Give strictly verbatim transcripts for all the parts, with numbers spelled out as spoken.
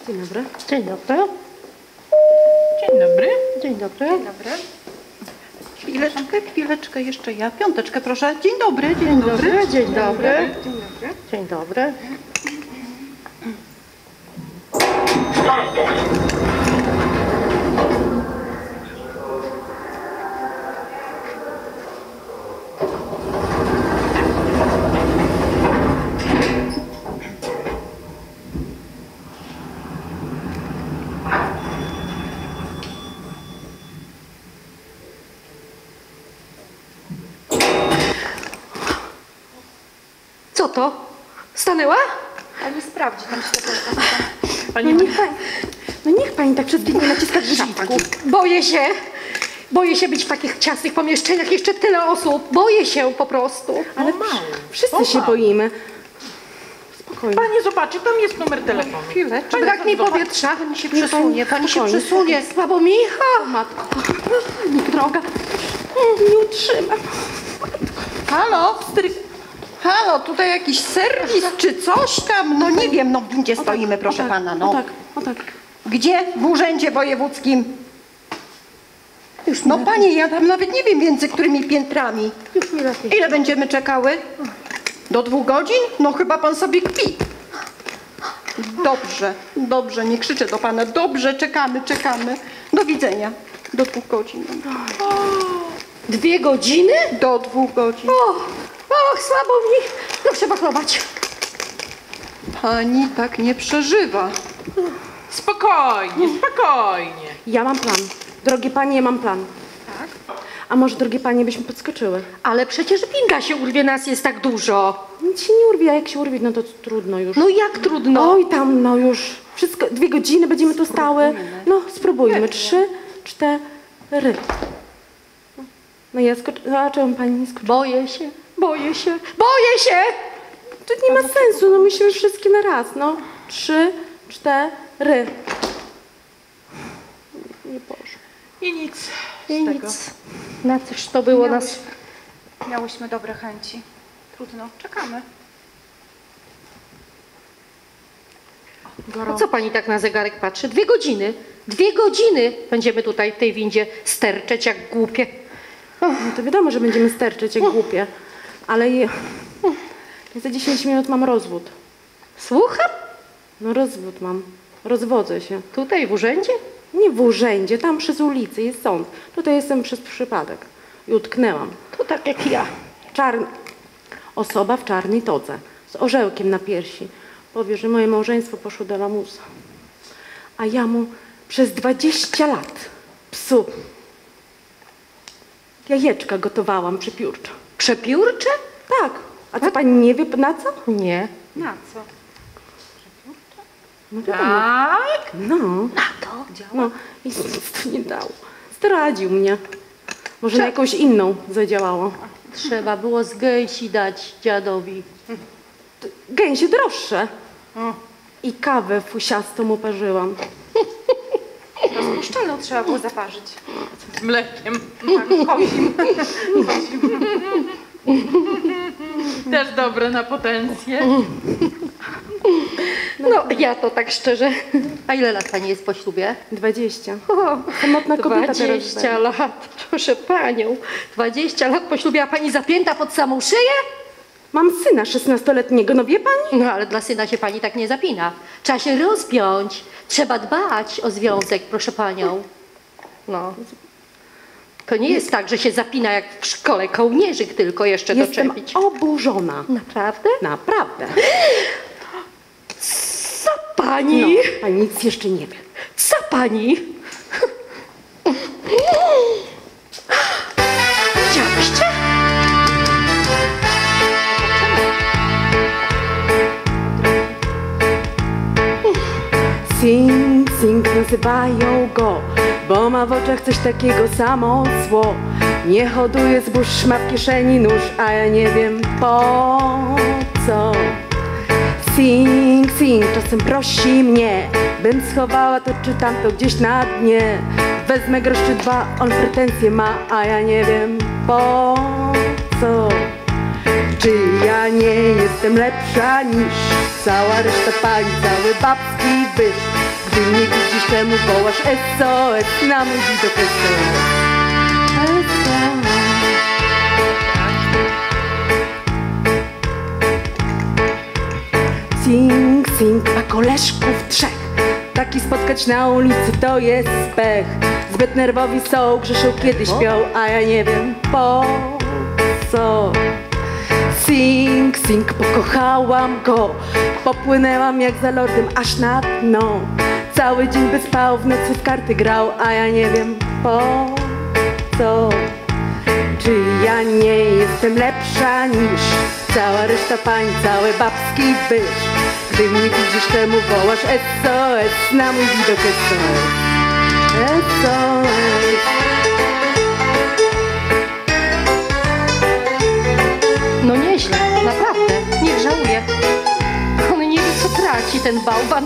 Dzień dobry. Dzień dobry. Dzień dobry. Dzień dobry. Dzień dobry. Chwileczkę, chwileczkę jeszcze ja. Piąteczkę proszę. Dzień dobry, dzień, Dzień dobry. dobry. Dzień dobry. Dzień dobry. Dzień dobry. Co to? Stanęła? Pani sprawdzi tam światełka. Pani No niech pani, no niech pani tak przez nie naciska guziczku. Boję się. Boję się być w takich ciasnych pomieszczeniach. Jeszcze tyle osób. Boję się po prostu. Ale mało. wszyscy O, się mało. boimy. Spokojnie. Pani zobaczy, tam jest numer telefonu. Chwileczkę. Pani Brak mi zobacz. powietrza. Pani się Nie, przesunie, pani się spokojnie, przesunie. Słabo Micha. Matko, nikt droga. Nie utrzymam. Halo, stry... Halo, tutaj jakiś serwis czy coś tam? No nie wiem, no gdzie stoimy, proszę o tak, pana, no. O tak, o tak. Gdzie? W urzędzie wojewódzkim. Już, no panie, ja tam nawet nie wiem między którymi piętrami. Już mi lepiej. Ile będziemy czekały? Do dwóch godzin? No chyba pan sobie kpi. Dobrze, dobrze, nie krzyczę do pana. Dobrze, czekamy, czekamy. Do widzenia. Do dwóch godzin. Dwie godziny? Do dwóch godzin. O, och, słabo mi. Proszę pachlować. Pani tak nie przeżywa. Spokojnie, spokojnie. Ja mam plan. Drogie panie, ja mam plan. Tak? A może, drogie panie, byśmy podskoczyły? Ale przecież winda się urwie, nas jest tak dużo. Nic się nie urwie, a jak się urwie, no to trudno już. No jak trudno? Oj, tam, no już. Wszystko, dwie godziny będziemy tu stały. No, spróbujmy. Trzy, cztery. No ja skoczę. No, a czemu pani nie skoczy? Boję się, boję się, boję się! To nie ma sensu, no musimy wszystkie na raz, no. Trzy, cztery. Nie poszło. I nic z I tego. nic. Na coś to było nas. Miałyśmy dobre chęci. Trudno, czekamy. Po co pani tak na zegarek patrzy? Dwie godziny. Dwie godziny będziemy tutaj w tej windzie sterczeć jak głupie. No to wiadomo, że będziemy sterczeć jak głupie. Ale je... ja za dziesięć minut mam rozwód. Słucham? No rozwód mam. Rozwodzę się. Tutaj w urzędzie? Nie w urzędzie, tam przez ulicę jest sąd. Tutaj jestem przez przypadek. I utknęłam. To tak jak ja. Czarn... Osoba w czarnej todze, z orzełkiem na piersi, powie, że moje małżeństwo poszło do lamusa. A ja mu przez dwadzieścia lat psu jajeczka gotowałam przepiórczo. Przepiórcze? Tak. A co pani nie wie na co? Nie. Na co? No wiadomo. Tak? No. Na to? No i nic to nie dało. Zdradził mnie. Może na jakąś inną zadziałało. Trzeba było z gęsi dać dziadowi. Gęsie droższe. I kawę fusiastą uparzyłam. Rozpuszczalną trzeba było zaparzyć. Z mlekiem. Tak, kosim. Też dobre na potencję. No ja to tak szczerze. A ile lat pani jest po ślubie? Dwadzieścia. O, Samotna kobieta teraz. dwadzieścia lat, proszę panią. dwadzieścia lat po ślubie, a pani zapięta pod samą szyję? Mam syna szesnastoletniego, no wie pani? No ale dla syna się pani tak nie zapina. Trzeba się rozpiąć. Trzeba dbać o związek, proszę panią. No. To nie jest tak, że się zapina jak w szkole kołnierzyk, tylko jeszcze Jestem doczepić. oburzona. Naprawdę? Naprawdę. Co pani? No, pani nic jeszcze nie wie. Co pani? Widziałyście? Sing, sing nazywają go, bo ma w oczach coś takiego samo zło. Nie hoduje zbóż, ma w kieszeni nóż, a ja nie wiem po co. Sing, sing, czasem prosi mnie, bym schowała to czy tamto gdzieś na dnie. Wezmę grosz czy dwa, on pretensje ma, a ja nie wiem po co. Czy ja nie jestem lepsza niż cała reszta pani, cały babski bysz. Gdy mnie widzisz, temu wołasz S O S, na mój widok S O S. S O S. Sing, sing, a koleżków trzech. Taki spotkać na ulicy to jest pech. Zbyt nerwowi są, grzeszą kiedy śpią, a ja nie wiem po co. Sing, sing, pokochałam go. Popłynęłam jak za lordem aż na dno. Cały dzień by spał, w nocy w karty grał, a ja nie wiem po co. Czy ja nie jestem lepsza niż cała reszta pań, cały babski bysz? Gdy mnie widzisz, temu wołasz S O S, na mój widok S O S. S O S. No nieźle, naprawdę, niech żałuje. On nie wie, co traci, ten bałwan.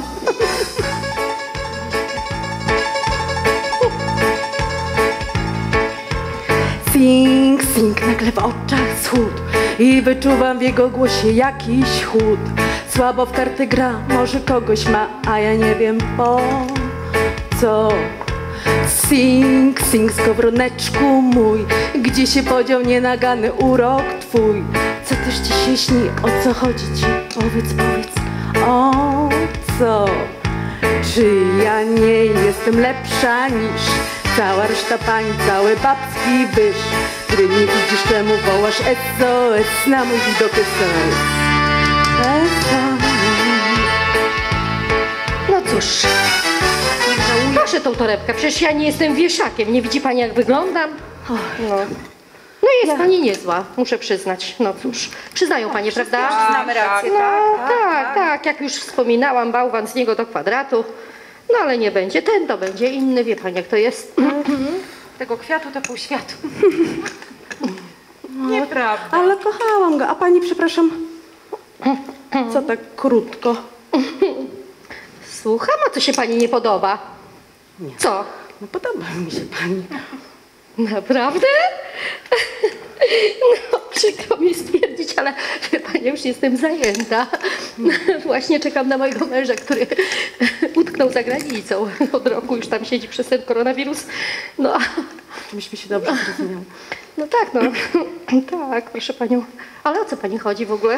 Sing, sing, nagle w oczach schód i wyczuwam w jego głosie jakiś chłód. Słabo w karty gra, może kogoś ma, a ja nie wiem po co. Sing, sing, skowroneczku mój, gdzie się podział nienagany urok twój? Co też ci się śni, o co chodzi ci? Powiedz, powiedz, o co? Czy ja nie jestem lepsza niż cała reszta pań, cały babski bysz? Gdy nie widzisz, czemu wołasz S O S, na mój widok S O S. S O S. No cóż, proszę tą torebkę, przecież ja nie jestem wieszakiem, nie widzi pani, jak wyglądam? No, no jest pani niezła, muszę przyznać, no cóż, przyznają panie, prawda? Znamy rację, No tak? tak, tak, jak już wspominałam, bałwan z niego do kwadratu, no ale nie będzie, ten to będzie inny, wie pani jak to jest. Tego kwiatu to pół światu. Nieprawda. Ale kochałam go, a pani, przepraszam, co tak krótko? Słucham, a co się pani nie podoba? Co? No podoba mi się pani. Naprawdę? No, przykro mi stwierdzić, ale wie pani, już jestem zajęta. Właśnie czekam na mojego męża, który utknął za granicą. Od roku już tam siedzi przez ten koronawirus. No, Myśmy się dobrze zrozumiały. no tak, no. Tak, proszę panią. Ale o co pani chodzi w ogóle?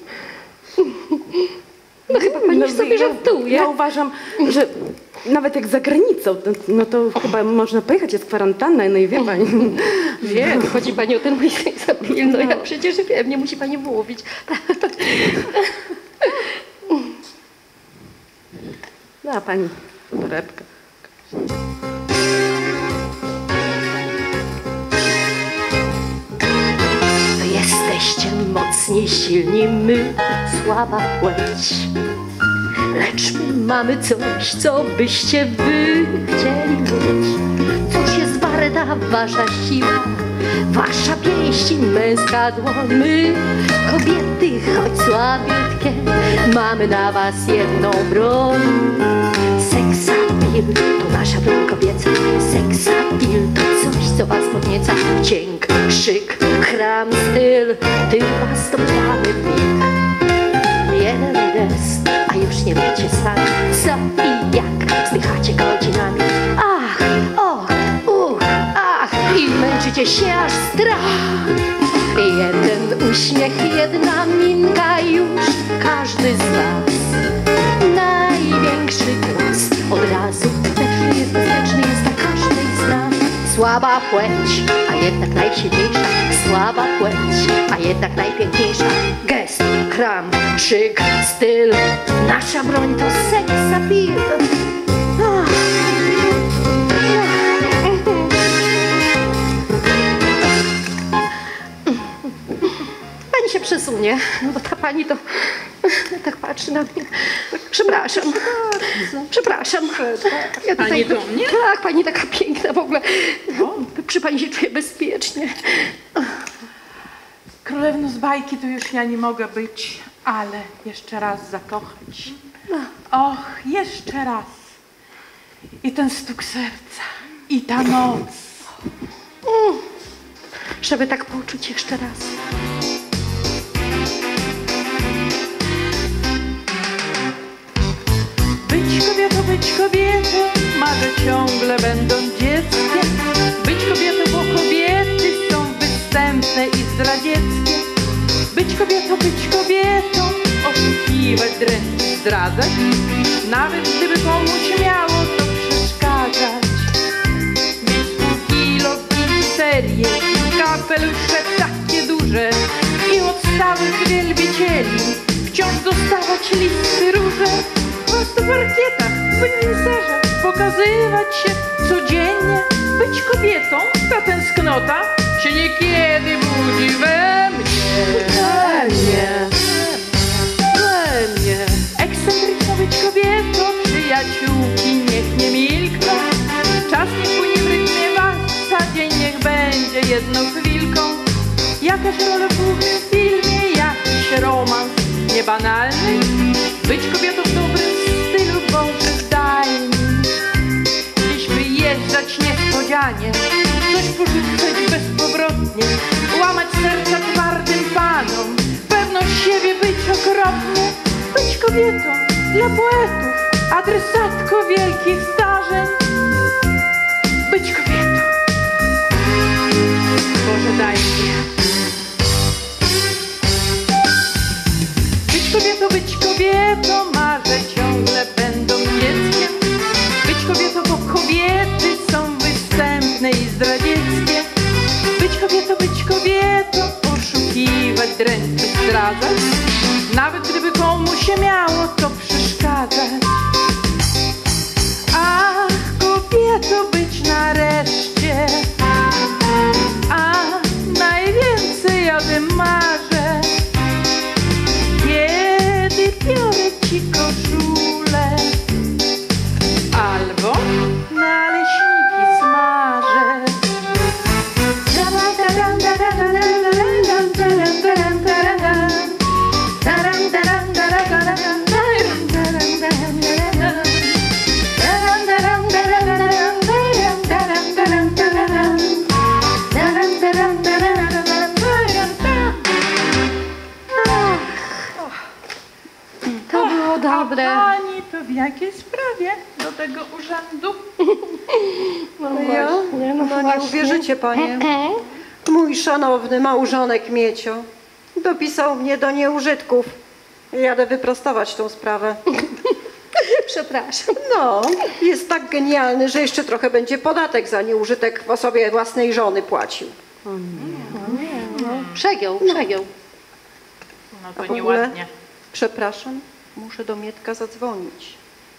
No chyba pani już sobie żartuje. Ja uważam, że nawet jak za granicą, to, no to chyba można pojechać, jest kwarantanna, no i wie pani. Wiem, chodzi pani o ten mój seksapil, no ja przecież wiem, nie musi pani mówić. Da pani torebkę. To jesteście mocni, silni, my słaba płeć. Lecz my mamy coś, co byście wy chcieli mieć. Cóż jest warta wasza siła, wasza pięść i męska dłoń. My, kobiety, choć słabiutkie, mamy na was jedną broń. Seksapil to nasza broń kobieca. Seksapil to coś, co was podnieca. Cięg, krzyk, kram, styl, ty was to mamy w nich. Jeden gest, a już nie wiecie sami, co i jak wzdychacie godzinami. Ach, och, uch, ach, i męczycie się aż strach. Jeden uśmiech, jedna minka, już każdy z was. Największy głos od razu bezpieczny jest, bezpieczny jest dla każdej z nas. Słaba płeć, a jednak najsilniejsza. Słaba płeć, a jednak najpiękniejsza. Gest, kram, krzyk, styl. Nasza broń to seksapil. Ach. Pani się przesunie, bo ta pani to tak patrzy na mnie. Przepraszam. Przepraszam. Ja Pani do mnie? Tak, pani taka piękna w ogóle. Przy pani się czuję bezpiecznie. Królewno z bajki to już ja nie mogę być, ale jeszcze raz zakochać. Och, jeszcze raz. I ten stuk serca, i ta noc. Mm. Żeby tak poczuć jeszcze raz. być kobietą, marzę ciągle będąc dzieckiem. Być kobietą, bo kobiety są występne i zdradzieckie. Być kobietą, być kobietą, oszukiwać, dręczyć, zdradzać, nawet gdyby komuś miało to przeszkadzać. Mieć pół kilo serie, kapelusze takie duże i od stałych wielbicieli wciąż dostawać listy róże. Prosto w parkietach, w serze pokazywać się codziennie. Być kobietą, ta tęsknota się niekiedy budzi we mnie. We mnie, we mnie. Ekscentryczna być kobietą, przyjaciółki niech nie milkną. Czas nie płynie w rytmie walca, dzień niech będzie jedną chwilką. Jakaś rola w głównym filmie, jakiś romans niebanalny. Być kobietą w dobrym stylu, bądź zdajny. Gdzieś wyjeżdżać niespodzianie, coś porzucać bezpowrotnie, łamać serca twardym panom, pewność siebie być okropnie. Być kobietą dla poetów, adresatką wielkich zdarzeń. Być kobietą. Boże, daj mi. Być kobietą, być kobietą, marzę ciągle będą dzieckiem. Być kobietą, bo kobiety są występne i zdradzieckie. Być kobietą, być kobietą, oszukiwać, dręczyć, zdradzać, nawet gdyby komuś się miało to przeszkadzać. Ach, kobietą być nareszcie, a najwięcej ja bym marzę, kiedy biorę ci koszulę albo naleśniki smażę. To było dobre. A pani to w jakiej sprawie do tego urzędu? No Ja? właśnie, no No nie właśnie. uwierzycie, panie. Mój szanowny małżonek Miecio dopisał mnie do nieużytków. Jadę wyprostować tą sprawę. Przepraszam. No, jest tak genialny, że jeszcze trochę będzie podatek za nieużytek w osobie własnej żony płacił. Przegiął, przegiął. No A to w ogóle, nieładnie. przepraszam, muszę do Mietka zadzwonić.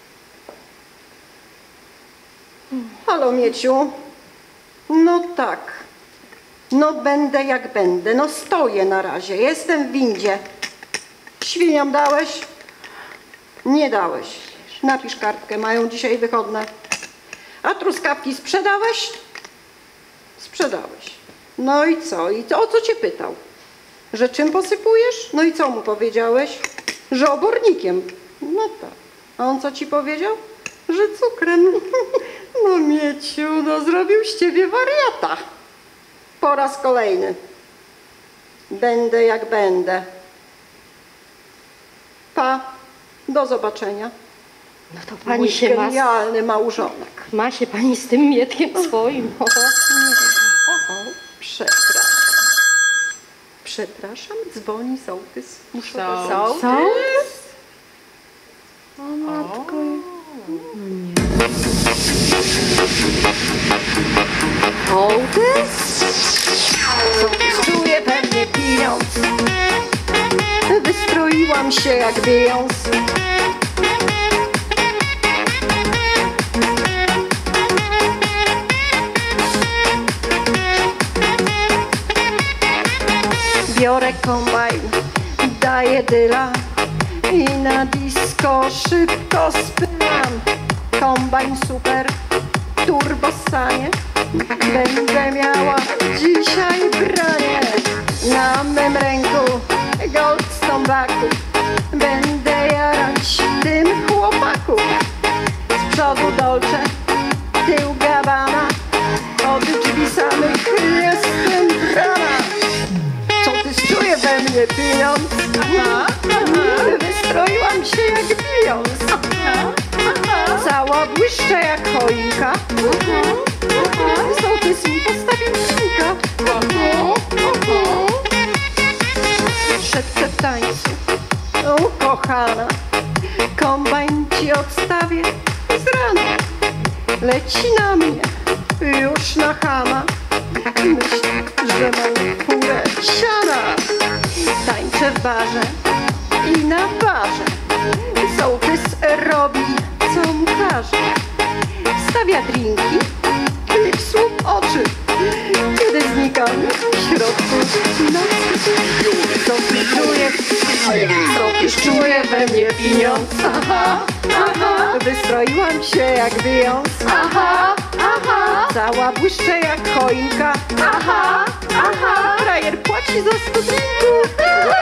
Halo, Mieciu. No tak. No będę jak będę. No stoję na razie. Jestem w windzie. Świniom dałeś? Nie dałeś. Napisz kartkę. Mają dzisiaj wychodne. A truskawki sprzedałeś? Sprzedałeś. No i co? I to, o co cię pytał? Że czym posypujesz? No i co mu powiedziałeś? Że obornikiem. No tak. A on co ci powiedział? Że cukrem. No Mieciu, no zrobił z ciebie wariata. Po raz kolejny. Będę jak będę. Pa. Do zobaczenia. No to pani Mój się ma, genialny małżonek. ma się pani z tym Mietkiem swoim. O. O, przepraszam. Przepraszam, dzwoni sołtys. Muszę Sołtys? sołtys? Sołtys? O matko. Sołtys? Sołtys czuje pewnie pieniądz. Wystroiłam się jak Beyoncé. Biorę kombajn, daję dyla i na disco szybko spylam. Kombajn super, turbo sanie, będę miała dzisiaj branie. Na mym ręku gold z tombaku, będę jarać tym chłopaku. Z przodu Dolce, tył Gabbana, od drzwi samych jestem brana. Sołtys czuje we mnie pieniądz. Wystroiłam się jak Beyoncé. Całą błyszcze jak choinka. Sołtys mi postawił drinka. Szepce w tańcu. O, kochana, kombajn ci odstawię z rana. Leci na mnie, już na chama. Myśl, że mam furę siana. Tańczę w barze i na barze. Sołtys robi, co mu każe. Stawia drinki i w słup oczy. Kiedy znikam w środku nocy. Sołtys czuje, sołtys czuje we mnie pieniądz. Aha, aha. Wystroiłam się jak Beyoncé. Aha, aha. Cała błyszczę jak choinka. Aha, aha. Frajer płaci za sto drinków.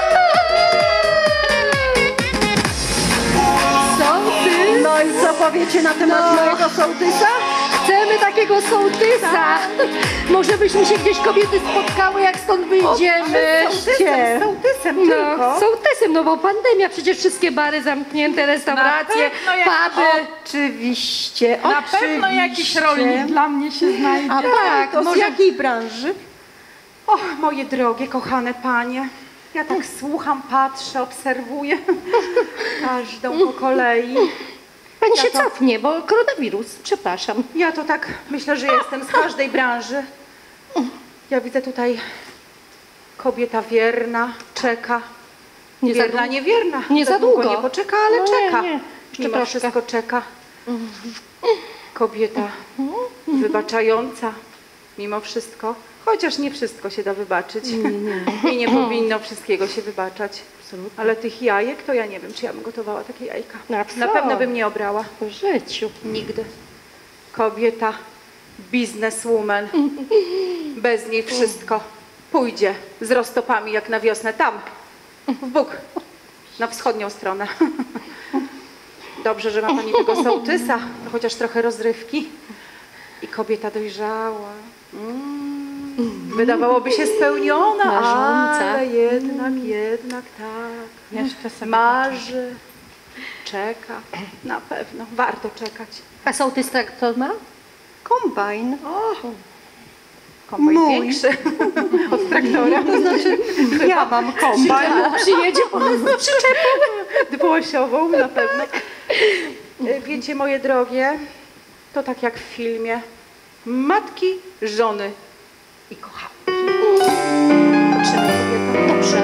Sołtys! No i co powiecie na temat No. mojego sołtysa? Chcemy takiego sołtysa! Może byśmy się gdzieś kobiety spotkały, jak stąd wyjdziemy. Sołtysem, sołtysem No, tylko. sołtysem, no bo pandemia, przecież wszystkie bary zamknięte, restauracje, Na pewno jak- puby. Oczywiście, Na pewno jakiś rolnik dla mnie się znajdzie. A tak, to z może- jakiej branży? O, moje drogie, kochane panie. Ja tak słucham, patrzę, obserwuję każdą po kolei. Pani Ja się to- cofnie, bo koronawirus, przepraszam. Ja to tak myślę, że jestem z każdej branży. Ja widzę tutaj kobieta wierna, czeka. Nie za wierna, długo. niewierna. Nie za długo długo. nie poczeka, ale No nie, czeka. nie. Jeszcze Mimo troszkę. wszystko czeka. Kobieta wybaczająca. Mimo wszystko. Chociaż nie wszystko się da wybaczyć. I nie powinno wszystkiego się wybaczać. Ale tych jajek, to ja nie wiem, czy ja bym gotowała takie jajka. No, Na co? pewno bym nie obrała. W życiu. Nigdy. Kobieta, bizneswoman. Bez niej wszystko pójdzie z roztopami jak na wiosnę tam, w Bóg, na wschodnią stronę. Dobrze, że ma pani tego sołtysa, to chociaż trochę rozrywki. I kobieta dojrzała. Mm. Wydawałoby się spełniona, Marząca. ale jednak, jednak tak. Jeszcze sobie Marzy, czeka. Na pewno, warto czekać. A sołtys traktor ma? Kombajn. Kombajn Mój. większy od traktora. To znaczy, ja mam kombajn. Przyjedzie po nas z przyczepą. Dwuosiową na pewno. E, Wiecie, moje drogie, to tak jak w filmie. Matki, żony i kochanki. Potrzebne kobietom. Dobrze.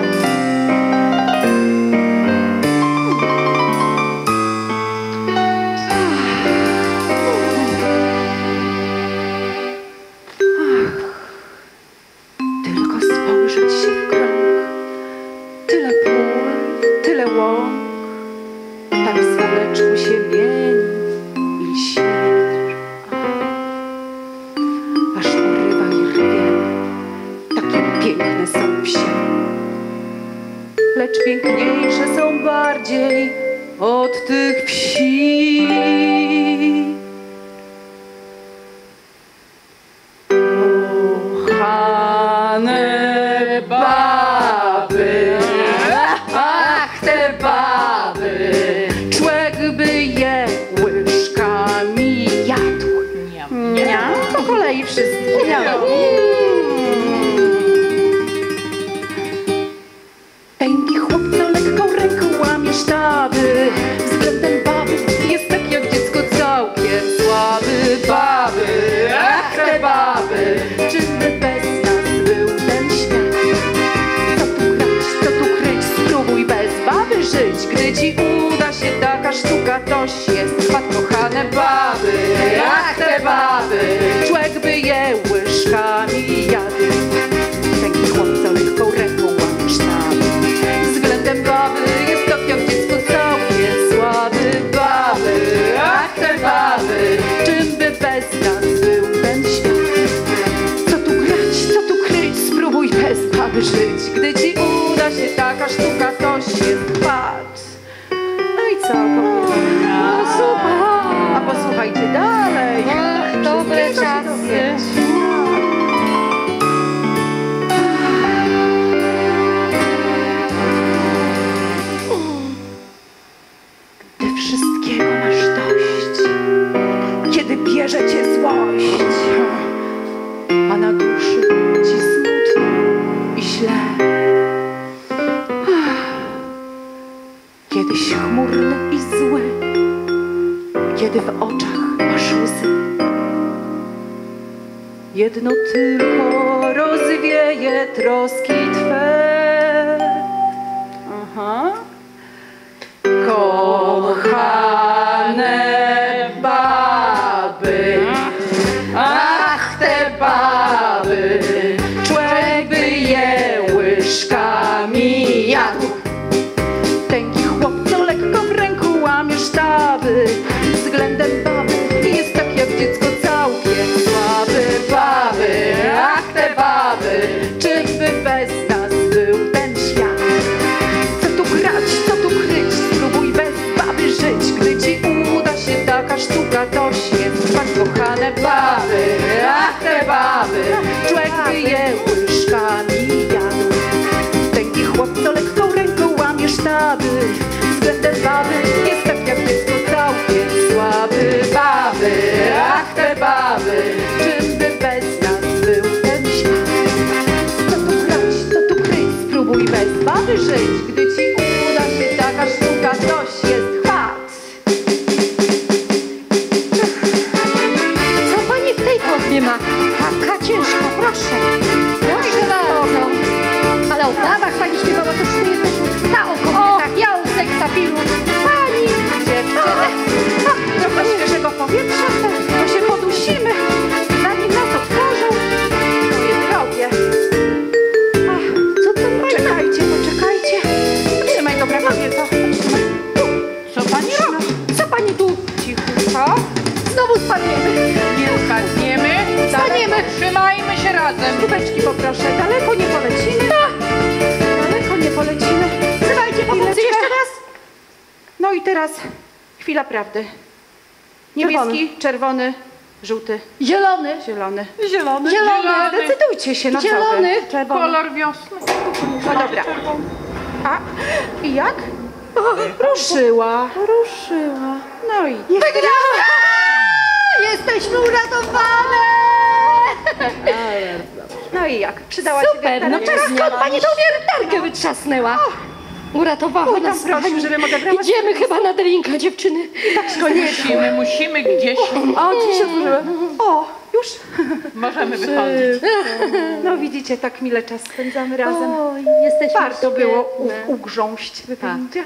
Tylko spojrzeć się w krąg. Tyle pól, tyle łąk. Tak w słoneczku się mieni i lśni. Aż porywa i rwie. oczach masz łzy. Jedno tylko rozwieje troski Twe. Aha. Kochane baby, ach te baby, człowiek by je łyżkami jadł. Tęgi chłop, co lekko w ręku łamie sztaby, względem baby jest tak jak dziecko całkiem słaby. Baby, ach te baby, czyżby bez nas był ten świat? Co tu grać, co tu kryć, spróbuj bez baby żyć. Gdy ci uda się taka sztuka, to jest tak, kochane baby, ach te baby, człowiek by je łyżkami jadł. Tęgi chłop, co lekką ręką łamie sztaby, względem baby jest tak jak dziecko całkiem słaby. Baby, ach te baby, czym by bez nas był ten świat? Co tu grać, co tu kryć, spróbuj bez baby żyć. Gdy ci uda się taka sztuka, coś jest chwat. Co pani w tej torbie ma? Taka ciężka, proszę. Proszę bardzo. Ale o babach pani śpiewała, to już nie jesteśmy. Ta o kobietach, ja o seksapilu. Pani Dziewczyny, ach, trochę świeżego powietrza, to się podusimy, zanim nas otworzą. Moje drogie. Ach, co to pani? poczekajcie, poczekajcie. Trzymaj, dobra kobieto. Co pani robi? Co pani tu? Cichutko. Znowu spadniemy. Nie spadniemy. Staniemy. Trzymajmy się razem. Kubeczki poproszę, daleko nie polecimy. Daleko nie polecimy. Trzymajcie pomocy Chwileczkę. jeszcze raz. No i teraz chwila prawdy. Niebieski, czerwony, żółty, Zielony. zielony. Zielony. Zielony. Zdecydujcie się na co wy. Zielony. Czerwony. Kolor wiosny. No dobra. A i jak? Ruszyła. Ruszyła. No i Wygrała! Jesteśmy uratowane! no i jak? Przydała się Super, no wiertarka? teraz skąd pani tą wiertarkę wytrzasnęła? Uratowała Oj, tam nas prosił, pani. żebym odebrała. Idziemy chyba na drinka, dziewczyny. Musimy, musimy gdzieś. O, drzwi się otworzyły. O, już? Możemy wychodzić. No widzicie, tak mile czas spędzamy razem. Oj, jesteśmy Warto było świetne. u- ugrząść, wypędzie.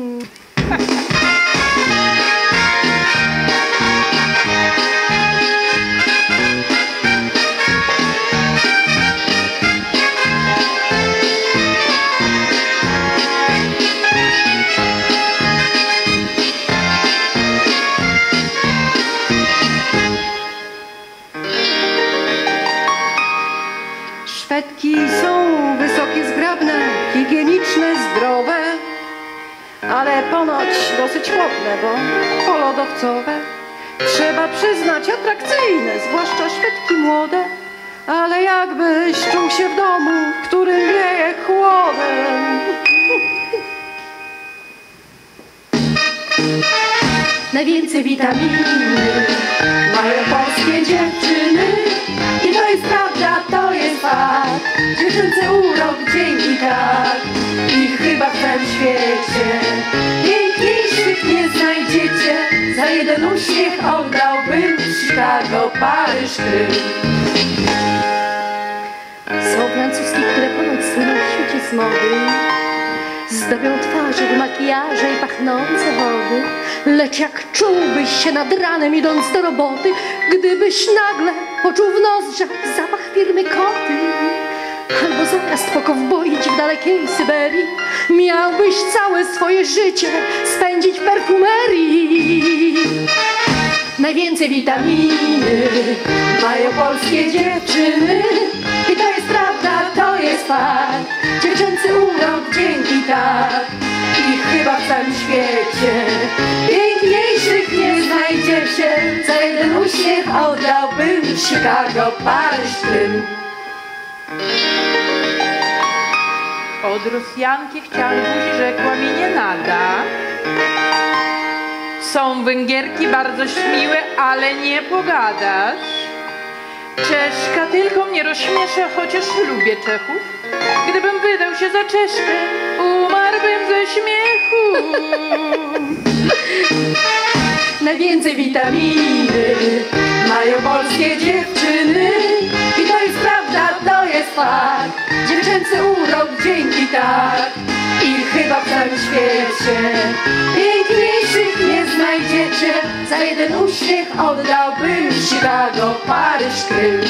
Szwedki są wysokie, zgrabne, higieniczne, zdrowe, ale ponoć dosyć chłodne, bo polodowcowe. Trzeba przyznać, atrakcyjne, zwłaszcza Szwedki młode, ale jakbyś czuł się w domu, w którym wieje chłodem. Najwięcej witaminy mają polskie dziewczyny. I to jest prawda, to jest fakt. Dziewczęcy urok dzięki tak. I chyba w całym świecie piękniejszych nie znajdziecie. Za jeden uśmiech oddałbym Chicago, Paryż, Krym. Są francuski, które ponoć słyną w świecie z mody. Zdobią twarze, makijaże i pachnące wody. Lecz jak czułbyś się nad ranem idąc do roboty, gdybyś nagle poczuł w nozdrzach zapach firmy Koty, albo zamiast pokowboić w dalekiej Syberii, miałbyś całe swoje życie spędzić w perfumerii. Najwięcej witaminy mają polskie dziewczyny. I to jest prawda, to jest fakt. Dziewczęcy urok dzięki tak. I chyba w całym świecie piękniejszych nie znajdziecie. Za jeden uśmiech oddałbym Chicago, Paryż, Krym. Od Rosjanki chciałbyś, rzekła mi nie nada. Są Węgierki bardzo śmiłe, ale nie pogadasz. Czeszka tylko mnie rozśmiesza, chociaż lubię Czechów. Gdybym wydał się za Czeszkę, umarłbym ze śmiechu. Najwięcej witaminy Mają polskie dziewczyny i to jest prawda, to jest fakt. Dziewczęcy urok dzięki tak i chyba w całym świecie piękniejszych nie znajdziecie. Za jeden uśmiech oddałbym Chicago, Paryż, Krym.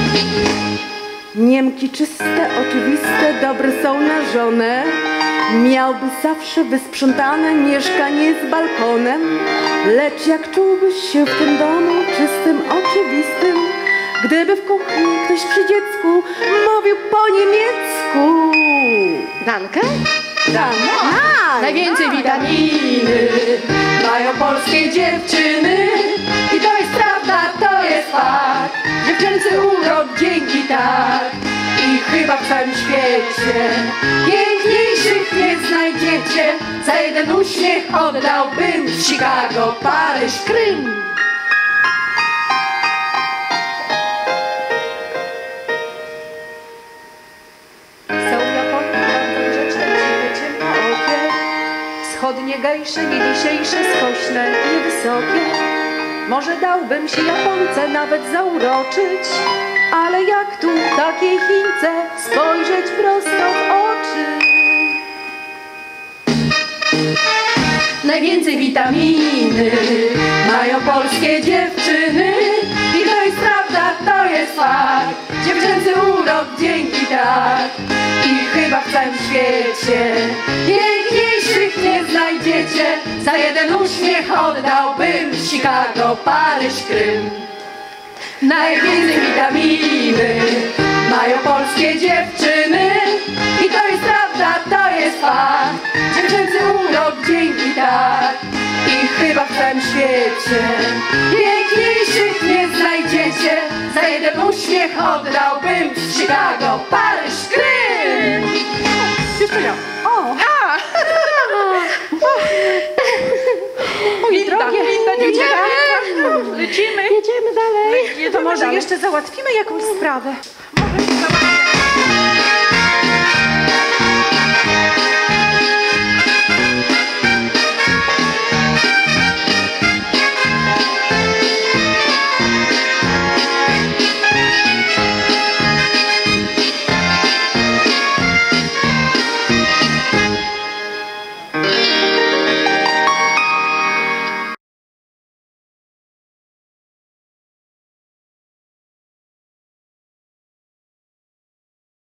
Niemki czyste, oczywiste, dobre są na żonę. Miałby zawsze wysprzątane mieszkanie z balkonem. Lecz jak czułbyś się w tym domu czystym, oczywistym, gdyby w kuchni ktoś przy dziecku mówił po niemiecku? Dankę? Tak. Najwięcej witaminy Mają polskie dziewczyny i to jest prawda, to jest fakt. Dziewczęcy urok dzięki tak i chyba w całym świecie piękniejszych nie znajdziecie. Za jeden uśmiech oddałbym Chicago, Paryż, Krym. Są Japonki bardzo grzeczne, ciche, ciemnookie, wschodnie gejsze, nie dzisiejsze, skośne, niewysokie. Może dałbym się Japonce nawet zauroczyć, ale jak tu takiej Chince spojrzeć prosto w oczy? Najwięcej witaminy mają polskie dziewczyny i to jest prawda, to jest fakt. Dziewczęcy urok dzięki tak i chyba w całym świecie piękniejszych nie znajdziecie. Za jeden uśmiech oddałbym Chicago, Paryż, Krym. Najwięcej witaminy mają polskie dziewczyny i to jest prawda, to jest fakt. Dziewczęcy urok dzięki tak i chyba w całym świecie piękniejszych nie znajdziecie. Za jeden uśmiech oddałbym Chicago, Paryż, Krym. Jeszcze ja. O! A! Moje drogie, jedziemy. lecimy. Jedziemy dalej. To może jeszcze załatwimy jakąś sprawę.